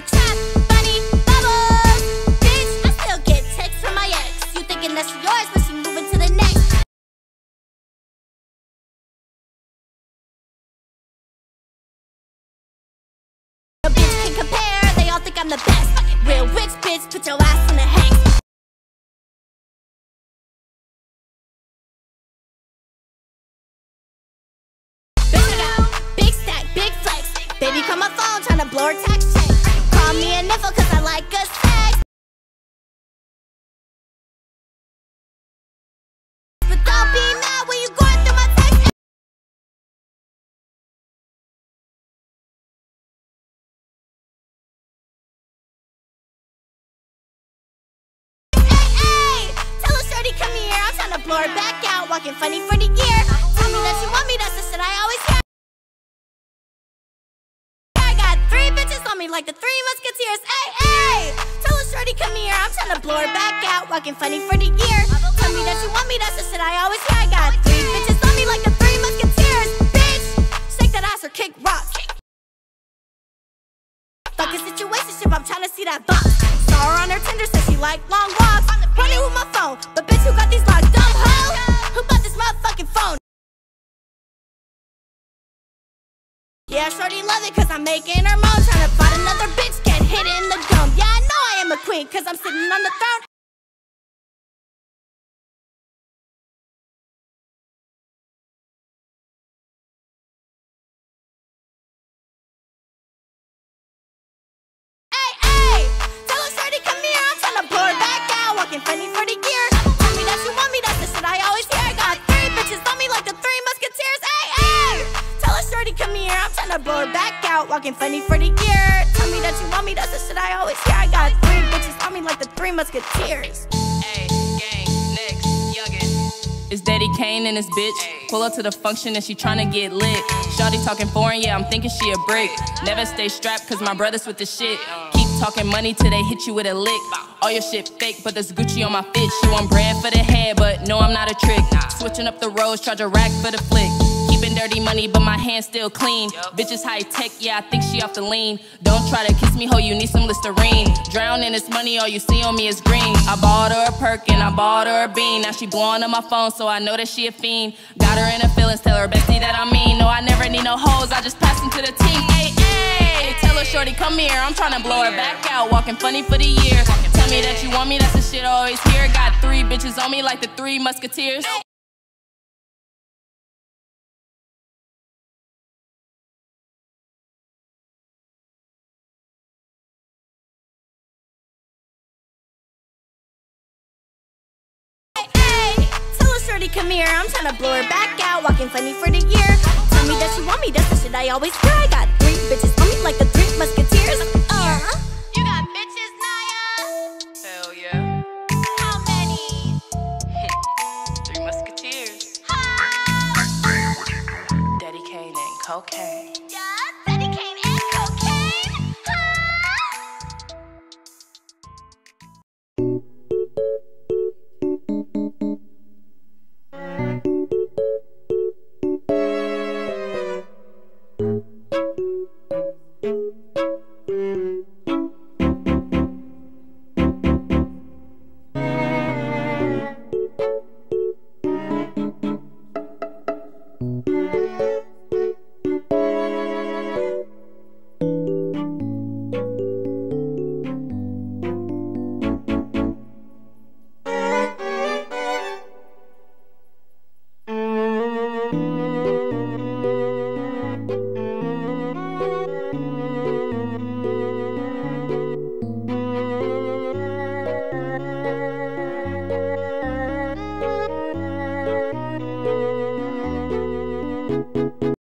trap, funny bubbles. Bitch, I still get texts from my ex. You thinking that's yours, but she moving to the next. No bitch can compare, they all think I'm the best. Real rich bitch, put your ass in a hex. Baby, call my phone, tryna blow her text check. Call me a niffle cause I like good sex. But don't be mad when you going through my text. Hey, tell her shorty come here, I'm tryna blow her back out. Walking funny for the year. Tell me that you want me, that's the shit I always hear. Like the three Musketeers, ay. Tell her shorty come here, I'm tryna blow her back out. Walking funny for the year. Tell me that you want me, that's the shit I always hear. I got three bitches on me like the three Musketeers. Bitch, shake that ass or kick rocks. Fuck a situationship, I'm tryna see that box. Saw her on her Tinder, said she like long walks. Running with my phone, but bitch, who got these locks? Dumb hoe, who bought this motherfucking phone? Yeah, shorty love it cause I'm making her moan. Tryna find another bitch, get hit in the dome. Yeah, I know I am a queen cause I'm sitting on the throne. Hey, tell her shorty come here, I'm tryna blow her back out. Walking funny for the year. Tell me that you want me, that's the shit I always hear. I got three bitches on me like the three Musketeers. Hey, tell her shorty come here, I'm tryna blow her back out. Walking funny for the year. Tell me that you want me, that's the shit I always hear. I got three bitches on me like the three Musketeers. Hey, gang, next, youngin'. It's Daddy Kane and his bitch. Pull up to the function and she tryna get lit. Shawty talking foreign, yeah, I'm thinking she a brick. Never stay strapped cause my brothers with the shit. Keep talking money till they hit you with a lick. All your shit fake, but there's Gucci on my fit. She want bread for the head, but no, I'm not a trick. Switching up the roads, charge a rack for the flick. Keeping dirty money, but my hands still clean. Bitches high tech, yeah, I think she off the lean. Don't try to kiss me, ho, you need some Listerine. Drown in this money, all you see on me is green. I bought her a perk and I bought her a bean. Now she blowing on my phone, so I know that she a fiend. Got her in her feelings, tell her bestie that I mean. No, I never need no hoes, I just pass them to the team. Hey, tell her shorty come here, I'm tryna blow her back out. Walking funny for the year. Tell me that you want me, that's the shit I always hear. Got three bitches on me like the three Musketeers. Shorty come here, I'm tryna blow her back out. Walking funny for the year. Tell me that you want me, that's the shit I always hear. I got three bitches on me like the three Musketeers. You got bitches, Naya? Hell yeah. How many? Three Musketeers. Daddy Kane and cocaine. Yeah, Daddy Kane and cocaine.